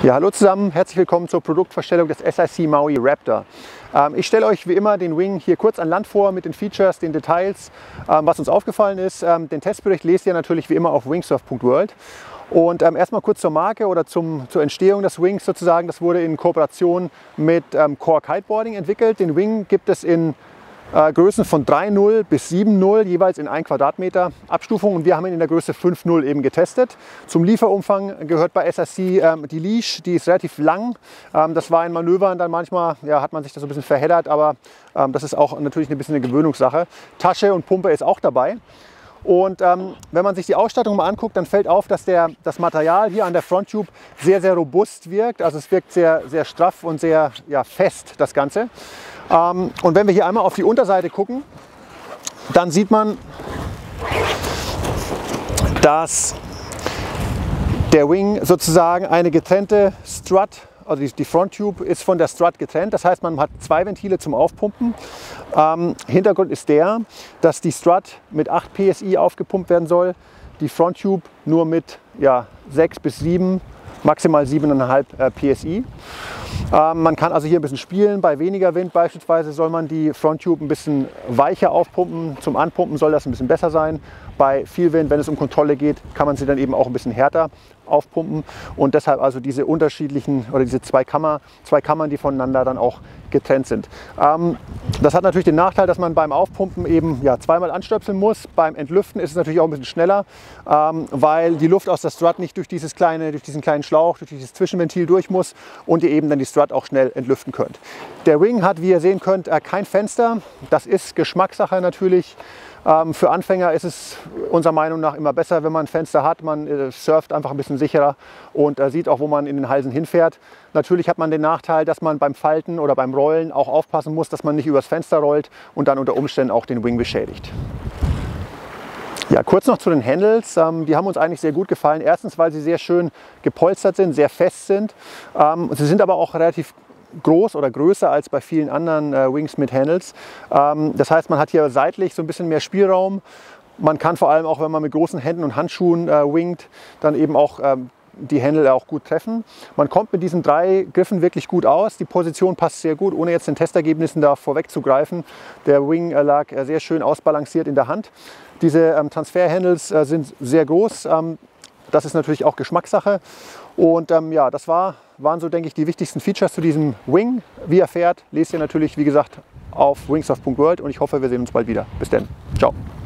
Ja, hallo zusammen, herzlich willkommen zur Produktvorstellung des SIC Maui Raptor. Ich stelle euch wie immer den Wing hier kurz an Land vor mit den Features, den Details, was uns aufgefallen ist. Den Testbericht lest ihr natürlich wie immer auf wingsurf.world. Und erstmal kurz zur Marke oder zur Entstehung des Wings sozusagen. Das wurde in Kooperation mit Core Kiteboarding entwickelt. Den Wing gibt es in Größen von 3.0 bis 7.0, jeweils in 1 Quadratmeter Abstufung, und wir haben ihn in der Größe 5.0 eben getestet. Zum Lieferumfang gehört bei SIC die Leash, die ist relativ lang. Das war in Manövern dann manchmal, ja, hat man sich da so ein bisschen verheddert, aber das ist auch natürlich ein bisschen eine Gewöhnungssache. Tasche und Pumpe ist auch dabei. Und wenn man sich die Ausstattung mal anguckt, dann fällt auf, dass das Material hier an der Fronttube sehr, sehr robust wirkt. Also es wirkt sehr, sehr straff und sehr, ja, fest, das Ganze. Und wenn wir hier einmal auf die Unterseite gucken, dann sieht man, dass der Wing sozusagen eine getrennte Strut, also die Fronttube ist von der Strut getrennt. Das heißt, man hat 2 Ventile zum Aufpumpen. Hintergrund ist der, dass die Strut mit 8 PSI aufgepumpt werden soll, die Fronttube nur mit 6 bis 7, maximal 7,5 PSI. Man kann also hier ein bisschen spielen. Bei weniger Wind beispielsweise soll man die Fronttube ein bisschen weicher aufpumpen. Zum Anpumpen soll das ein bisschen besser sein. Bei viel Wind, wenn es um Kontrolle geht, kann man sie dann eben auch ein bisschen härter aufpumpen. Und deshalb also diese unterschiedlichen oder diese zwei Kammern, die voneinander dann auch getrennt sind. Das hat natürlich den Nachteil, dass man beim Aufpumpen eben zweimal anstöpseln muss. Beim Entlüften ist es natürlich auch ein bisschen schneller, weil die Luft aus der Strut nicht durch diesen kleinen Schlauch, durch dieses Zwischenventil durch muss und ihr eben dann die Strut auch schnell entlüften könnt. Der Wing hat, wie ihr sehen könnt, kein Fenster. Das ist Geschmackssache natürlich. Für Anfänger ist es unserer Meinung nach immer besser, wenn man ein Fenster hat. Man surft einfach ein bisschen sicherer und sieht auch, wo man in den Halsen hinfährt. Natürlich hat man den Nachteil, dass man beim Falten oder beim Rollen auch aufpassen muss, dass man nicht übers Fenster rollt und dann unter Umständen auch den Wing beschädigt. Ja, kurz noch zu den Handles. Die haben uns eigentlich sehr gut gefallen. Erstens, weil sie sehr schön gepolstert sind, sehr fest sind. Sie sind aber auch relativ groß oder größer als bei vielen anderen Wings mit Handles. Das heißt, man hat hier seitlich so ein bisschen mehr Spielraum. Man kann vor allem auch, wenn man mit großen Händen und Handschuhen wingt, dann eben auch die Handle auch gut treffen. Man kommt mit diesen 3 Griffen wirklich gut aus. Die Position passt sehr gut, ohne jetzt den Testergebnissen da vorwegzugreifen. Der Wing lag sehr schön ausbalanciert in der Hand. Diese Transfer-Handles sind sehr groß. Das ist natürlich auch Geschmackssache. Und ja, das waren so, denke ich, die wichtigsten Features zu diesem Wing. Wie er fährt, lest ihr natürlich, wie gesagt, auf wingsurf.world, und ich hoffe, wir sehen uns bald wieder. Bis dann. Ciao.